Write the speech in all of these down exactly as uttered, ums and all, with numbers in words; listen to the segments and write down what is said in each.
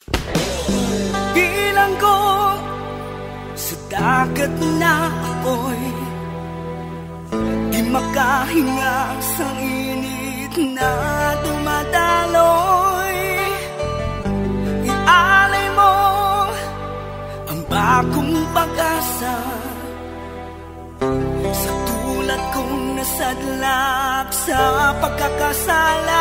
Bilang ko sa dagat na apoy, di makahinga sa init na dumadaloy. Ialay mo ang bagong pag-asa sa tulad kong nasadlak sa pagkakasala.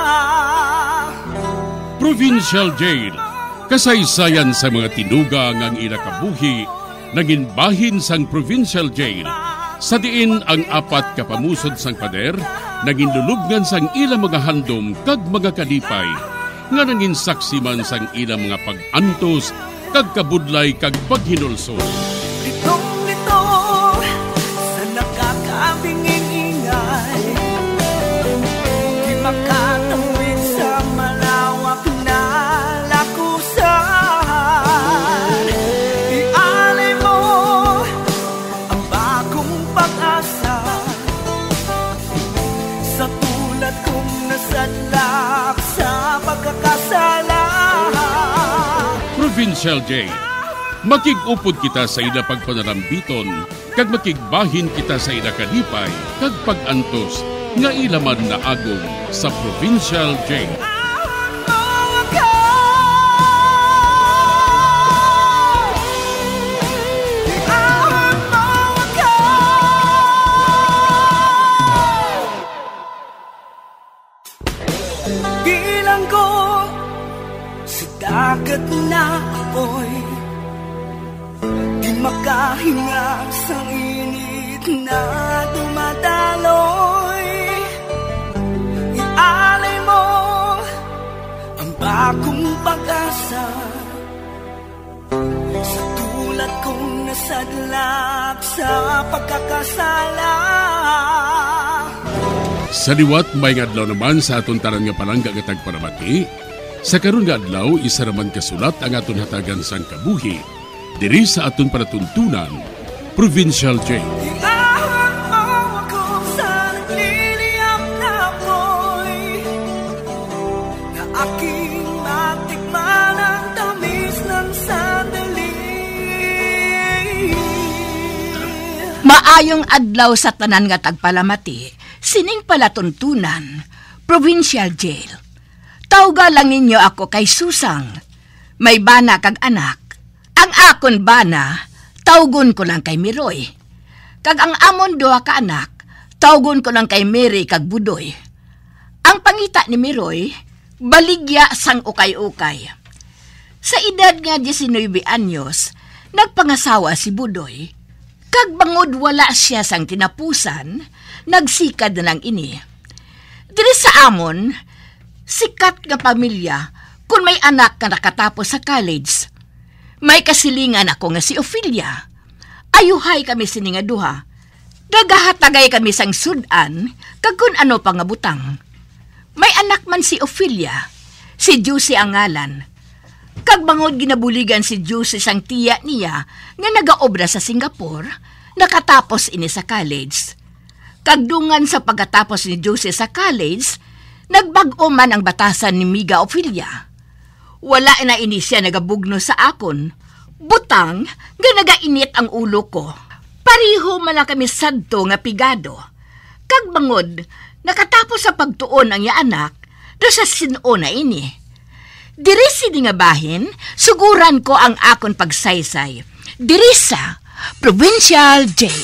Provincial Jail, kasaysayan sa mga tinugang ang inakabuhi, naging bahin sang Provincial Jail. Sa diin ang apat kapamusod sang pader, naging lulubngan sang ilang mga handom kag mga kalipay, nga naging saksi man sang ilang mga pag-antos, kag kabudlay kag paghinulsol. Litong-lito sa nakakabinging ingay, di makatawid sa malawak na lakusan. Ialay mo ang bagong pag-asa sa tulad kong nasadlak sa pagkakasala. Provincial Jail, makig-upod kita sa ila pagpanarambiton, kag makigbahin kita sa ila kalipay, kag pag-antos, nga ilaman na agong sa Provincial Jail. Bilang ko sa dagat na apoy, di makahinga sa init na dumadaloy. Ialay mo ang bagong pag-asa sa tulad kong nasadlak sa pagkakasala. Sa liwat may ngadlaw naman sa aton tanan nga palangga nga tagparamati. Sa karon nga adlaw isa raman kasulat ang aton hatagan sang kabuhi diri sa aton panatuntunan, Provincial Jail. Iahon mo ako sa nagliliyap na apoy, na aking matikman ang tamis ng sandali. Maayong adlaw sa tanan nga tagpalamati, sining palatuntunan, Provincial Jail. Tawga lang ninyo ako kay Susang. May bana kag anak. Ang akon bana, tawgon ko lang kay Miroy. Kag ang amon duha ka anak, tawgon ko lang kay Mary kag Budoy. Ang pangita ni Miroy, baligya sang ukay-ukay. Sa edad nga nineteen anyos, nagpangasawa si Budoy. Kag bangod wala siya sang tinapusan, nagsikad na lang ini. Diri sa amon, sikat nga pamilya kung may anak na nakatapos sa college. May kasilingan ako nga si Ophelia. Ayuhay kami sini nga duha. Nagahatagay kami sang sudan, kag kun ano pa nga butang. May anak man si Ophelia, si Juicy ang ngalan. Kag bangod ginabuligan si Juicy sang tiya niya nga nagaobra sa Singapore, nakatapos ini sa college. Kagdungan sa pagkatapos ni Juicy sa college, nagbag-o man ang batasan ni Miga Ophelia. Wala na ini siya nagabugno sa akon. Butang nga nagainit ang ulo ko. Pariho man lang kami sadto nga pigado. Kag bangod, nakatapos sa pagtuon ang ya anak, do sa sino na ini. Diri sini nga bahin, suguran ko ang akon pagsaysay. Diri sa Provincial Jail.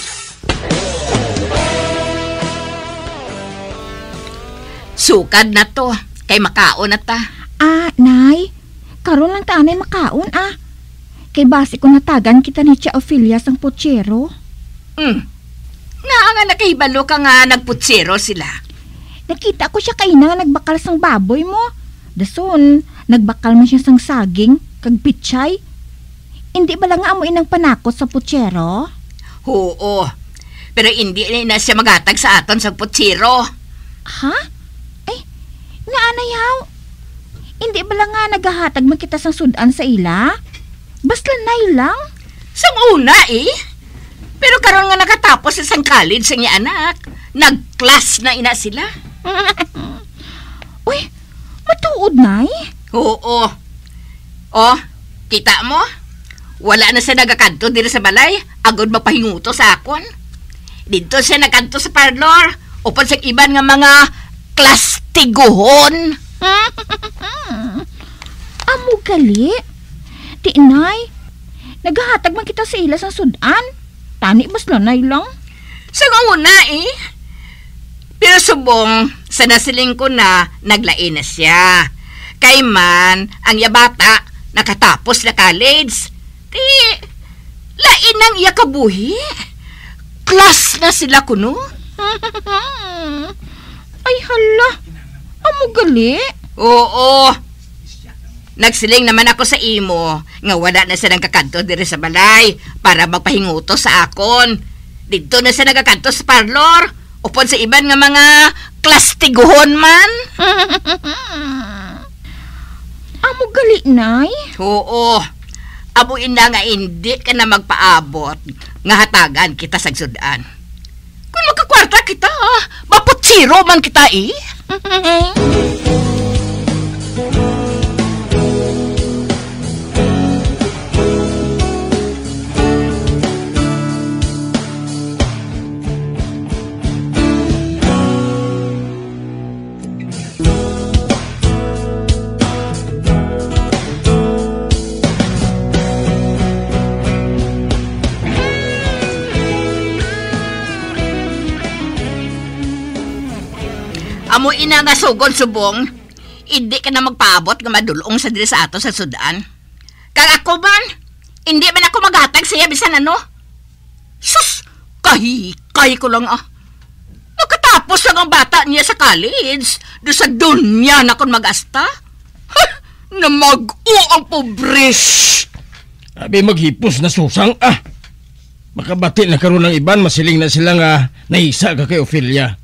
Sukad na to, kay makaon na ta. Ah, Nay, karon lang taanay makaon ah. Kay base ko natagan kita ni Tia Ophelia sang putsero. Hmm, nga nga nakahibalo ka nga nagputsero sila. Nakita ko siya kay na nagbakal sang baboy mo. Dason, nagbakal man siya sang saging, kag pitsay. Hindi ba lang nga amoy ng panakot sa putsero? Oo, pero hindi na siya magatag sa aton sa putsero. Ha? Nga anayaw, hindi ba lang nga naghahatag man kita sang sudan sa ila? Basta nay lang. Sang una eh. Pero karon nga nakatapos sa sang college sa niya anak. Nag-class na ina sila. Uy, matuod nay? Oo. Oh, kita mo? Wala na siya nagakanto dito sa balay, agod magpahinguto sa akon. Dito siya nagkanto sa parlor, upon sa iban nga mga klastiguhon. Amo gali? Di inay, naghahatag man kita sa ilas ang sudan. Tani mas lanay lang. Sa una eh. Pero subong, sa nasiling ko na, naglain na siya. Kay man, ang yabata, nakatapos na college. Di, lain ang iya kabuhi. Class na sila kuno. Ay hala, amo gali? Oo. Nagsiling naman ako sa imo nga wala na siya nagkakanto diri sa balay para magpahinguto sa akon. Dito na siya nagkakanto sa parlor upon sa iban nga mga klastiguhon man. Amo gali, nay? Oo. Amo ina nga hindi ka na magpaabot nga hatagan kita sa sudan. Kung magkakwarta kita, maputsiro man kita eh. Amo ina nga sugon subong, hindi ka na magpaabot nga madulong sa diri sa ato sa sudan. Kag ako man, hindi man ako maghatag siya bisan ano. Sus, kahikay ko lang ah. Nakatapos lang ang bata niya sa college, do sa dunya na kon mag-asta. Ha, na mag-u ang pobres. Abi maghipos na susang ah. Makabati na karon ng iban, masiling na sila nga naisa ka kay Ophelia.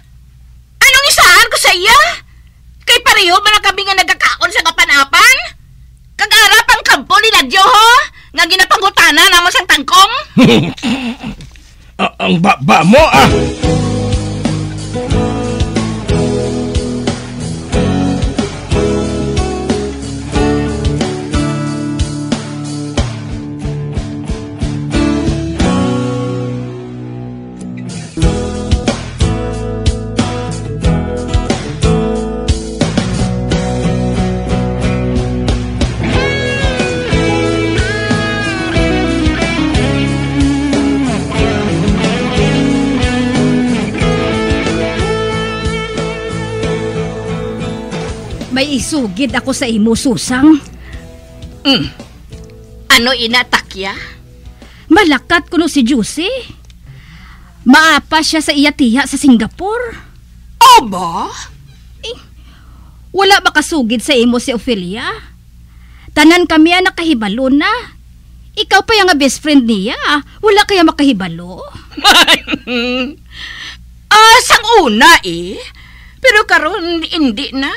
Iya? Kay pareho man ang kami nga nagkakaon sa kapanapan? Kag-arap ang kampo ni Nadyo ho? Nga ginapangutana na mo sang tangkong? ah, ang baba mo ah! May isugid ako sa imo, Susang. Mm. Ano ina, takya? Malakat ko no si Juicy. Maapa siya sa iya tiya sa Singapore. Aba? Eh, wala ba kasugid sa imo si Ophelia? Tanan kami ang nakahibalo na. Ikaw pa yung nga best friend niya. Wala kaya makahibalo? Ah, sang una eh. Pero karon hindi na.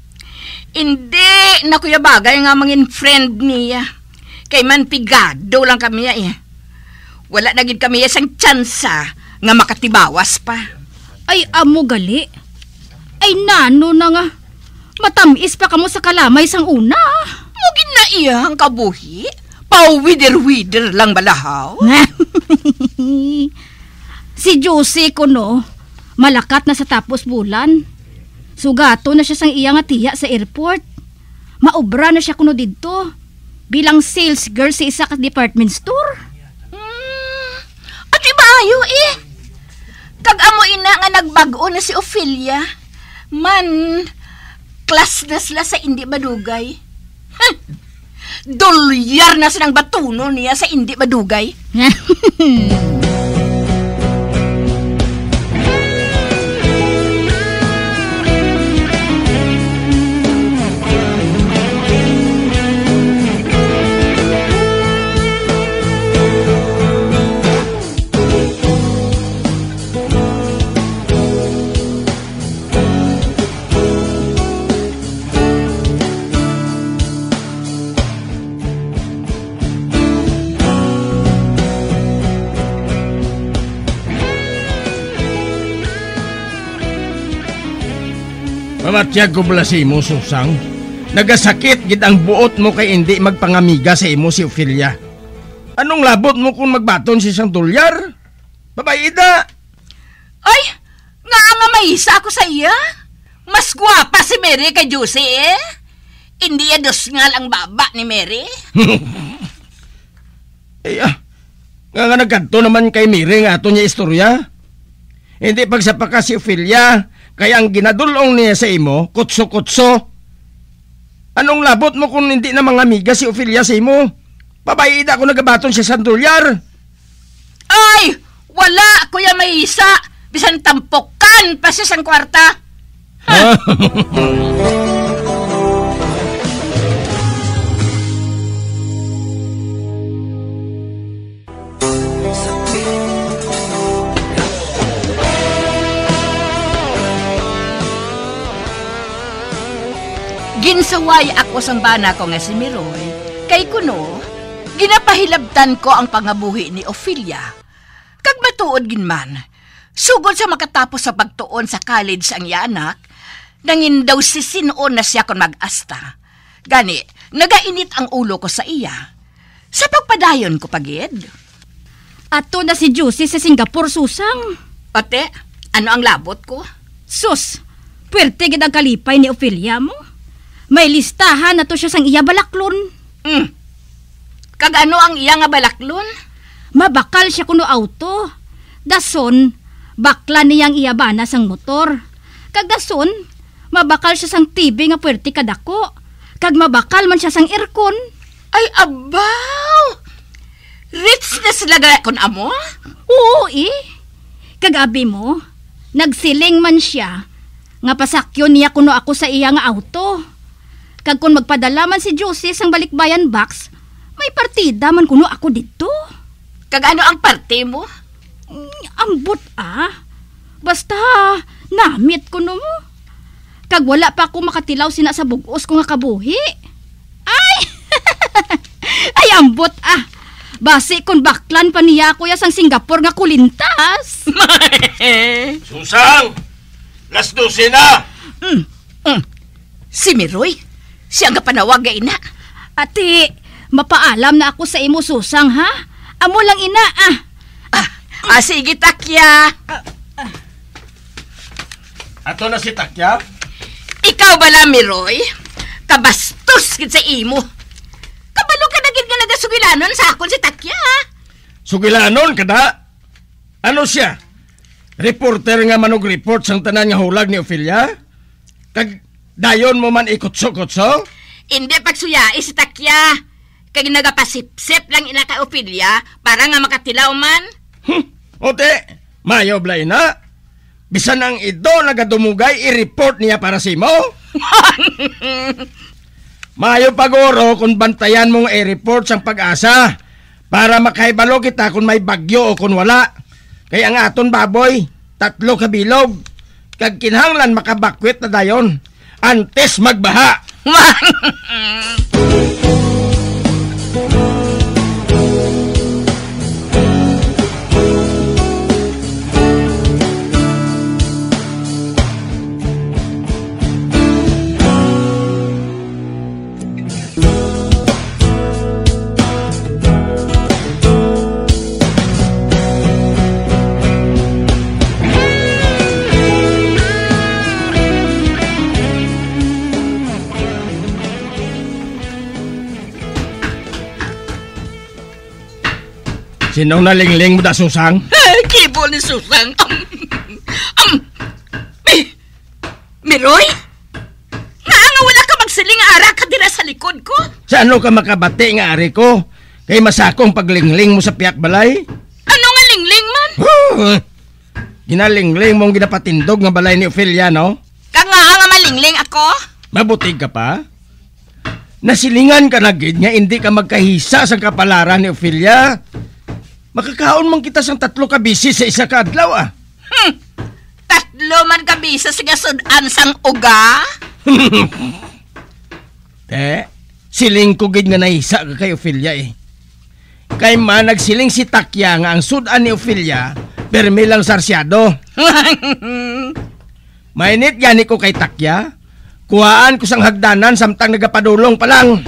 Hindi na kuya bagay nga mangin friend niya. Kay man pigado lang kami eh. Wala na gid kami isang tsansa nga makatibawas pa. Ay amo gali. Ay nano na nga. Matamis pa kamo sa kalamay sang una. Mugin na iya ang kabuhi. Pawider-wider lang balahaw. Si Josie ko no, malakat na sa tapos bulan. Sugato na siya sang iya nga tiya sa airport. Maobra na siya kuno didto bilang sales girl sa isa ka department store. Hmm, at ibayo eh. Kag amo ina nga nagbago na si Ophelia. Man, class na sila sa hindi madugay. Huh. Dolyar na silang batuno niya sa hindi madugay. Mamatiyag ko bala si mo, Susang. Nagasakit gid ang buot mo kay hindi magpangamiga sa imo si Ophelia. Anong labot mo kung magbaton si isang dolyar? Babae da! Ay, nga nga maisa ako sa iya. Mas gwapa si Mary kay Juicy eh. Hindi ya dos nga ang baba ni Mary. Ay ah, nga nga nagkanto naman kay Mary nga ato niya istorya. Hindi pagsapaka si Ophelia, kaya ang ginadulong niya sa imo, kutso-kutso. Anong labot mo kung hindi na mga amiga si Ophelia sa imo? Babae da ako nagabaton siya sa dolyar. Ay, wala, Kuya Maisa. Bisan tampokan pa siya sang kwarta. Ah. Ginsaway ako sang bana ko nga si Miroy. Kay kuno, ginapahilabtan ko ang pangabuhi ni Ophelia. Kag matuod ginman, sugod sa makatapos sa pagtuon sa college ang iya anak, nangin daw si sinuon na siya kon mag-asta. Gani, nagainit ang ulo ko sa iya. Sa pagpadayon ko pagid. Ato na si Juicy sa Singapore, Susang. Ote, ano ang labot ko? Sus, puwerte gid ang kalipay ni Ophelia mo. May listahan na to siya sang iya balaklon. Hmm. Kag ano ang iya nga balaklon? Mabakal siya kuno auto. Dason, bakla niyang iya bana sang motor. Kag dason, mabakal siya sang T V nga puwerte kadako. Kag mabakal man siya sang aircon. Ay, abaw! Rich na sila gaya kon amo? Oo eh. Kagabi mo, nagsiling man siya nga pasakyon niya kuno ako sa iya nga auto. Kag kung magpadala man si Juicy sang balikbayan box, may partida man kuno ako dito. Kag ano ang parte mo? Mm, ambot ah. Basta, namit kuno mo. Kag wala pa ako makatilaw sina sa bugos ko nga kabuhi. Ay! Ay, ambot ah. Basi kung baklan pa niya kuya sang Singapore nga kulintas. Susang! Las dose na! Mm, mm. Si Miroy, siya nga panawag nga ina. Ate, mapaalam na ako sa imo, Susang, ha? Amo lang ina, ah. Ah, ah sige, Takya. Ato na si Takya? Ikaw bala, Miroy? Kabastos gid sa imo. Kabalo ka na gid nga nagasugilanon sa akon si Takya, ha? Sugilanon kada? Ano siya? Reporter nga manog report sang tanan nga hulag ni Ophelia? Kag dayon mo man ikutso-kutso? Hindi pagsuyai si Takya. Kag nagapasipsip lang ina ka Ophelia para nga makatilaw man. Hmm, ote, mayo blay na. Bisan ang ido nagadumugay i-report niya para si mo. Mayo pagoro kung bantayan mong i-report sang Pag-asa para makaibalo kita kung may bagyo o kung wala. Kaya ang aton baboy, tatlo kabilog. Kag kinahanglan makabakwit na dayon. Antes magbaha. Sinong nalingling mo da, Susang? Kibo ni Susang. Um, um, mi, Miroy? Nga nga wala ka magsiling ara ka dira sa likod ko? Sa ano ka makabati nga ari ko? Kay masakong paglingling mo sa piyak balay? Ano nga lingling man? Huh, ginalingling mong ginapatindog nga balay ni Ophelia, no? Ka nga nga malingling ako? Mabutig ka pa? Nasilingan ka na gid nga hindi ka magkahisa sa kapalaran ni Ophelia. Makakaon man kita sang tatlo ka bisi sa isa ka adlaw, ah. Hmm, tatlo man ka bisa sa gasudan sang uga? Te, siling ko gid nga nahisa ka kay Ophelia eh. Kay man nagsiling si Takya nga ang sudan ni Ophelia, permi lang sarsyado. Mainit gani ko kay Takya, Kuhaan ko sang hagdanan samtang nagapadulong pa lang.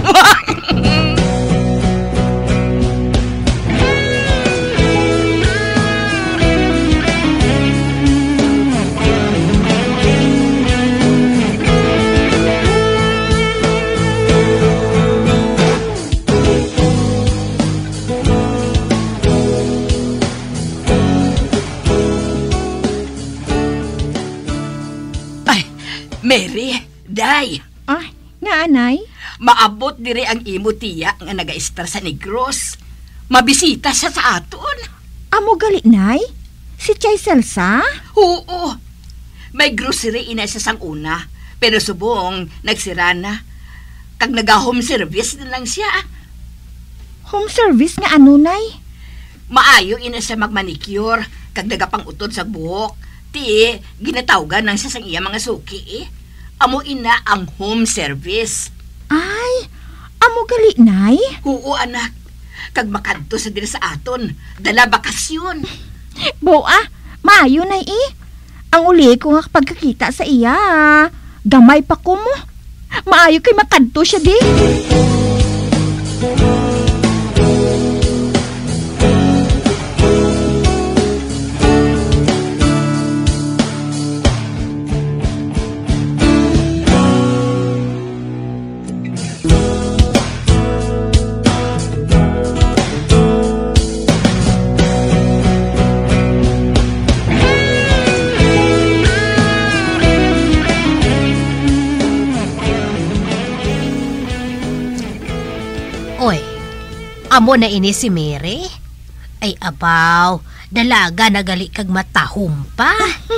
Mary, day. Ah, nga anay? Maabot diri ang imo tiya nga naga-estar sa Negros. Mabisita siya sa aton. Amo gali, nay? Si Chay Celsa? Oo. May grocery ina siya sang una. Pero subong, nagsira na. Kag naga-home service na lang siya. Home service nga ano, nay? Maayo ina siya magmanicure. Kag nagapang-utod sa buhok. Ti, ginatawgan nang siya sang iya mga suki eh. Amo ina ang home service. Ay, amo gali, nay? Oo, anak. Kag makadto sa diri sa aton, dala bakasyon. Bo ah, maayo, nay eh. Ang uli ko nga pagkakita sa iya, gamay pa ko mo. Maayo kay makadto siya di. Amo na ini si Mary? Ay abaw, dalaga nagali kag matahom pa.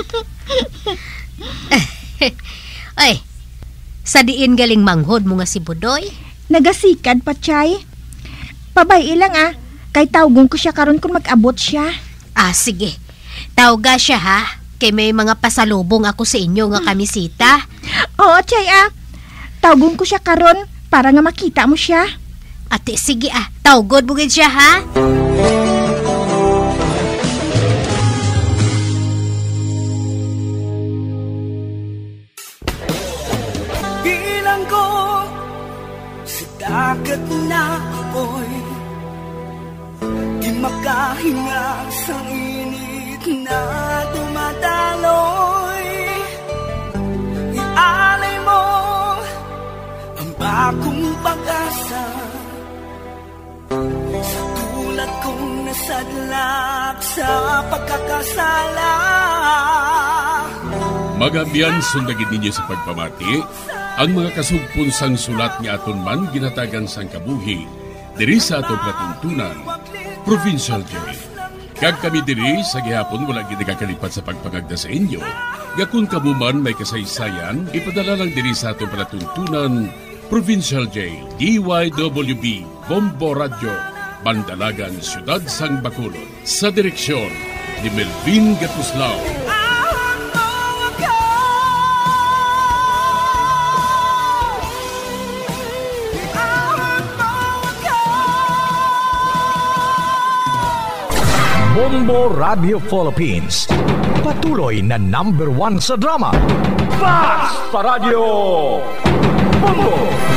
Ay, sa diin galing manghod mo nga si Budoy? Nagasikad pa, Chay. Pabay ilang ah, kay tawgon ko siya karon kung mag-abot siya. Ah, sige. Tawga siya ha, kay may mga pasalubong ako sa inyo nga kamisita. Oo, Chay ah. Tawgon ko siya karon para nga makita mo siya. Ate, sige ah. Tawgod bugid siya, ha? Bilang ko sa dagat na apoy, di makahinga sa init na dumadaloy. Ialay mo ang bagong pag-asa sa tulad kong nasadlak sa pagkakasala. Magabiyan sundagin ninyo sa pagpamati ang mga kasugpon sang sulat ni aton man ginatagan sang kabuhi diri sa aton platuntunan, Provincial Jail. Kag kami diri sa gihapon wala gid nagakalipat sa pagpangagda sa inyo. Gakun kamo man may kasaysayan, ipadala lang diri sa aton platuntunan, Provincial Jail, D Y W B, Bombo Radio, Bandalagan, Siyudad Sang Bacolod. Sa direksyon ni Melvin Gatuslao. Bombo Radio Philippines, patuloy na number one sa drama. Fast pa Radio! Bombo!